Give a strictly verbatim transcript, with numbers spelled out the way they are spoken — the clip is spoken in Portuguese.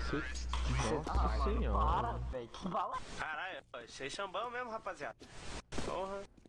Nossa senhora. Para, velho, que bala. Caralho, vocês são bons mesmo, rapaziada. Porra.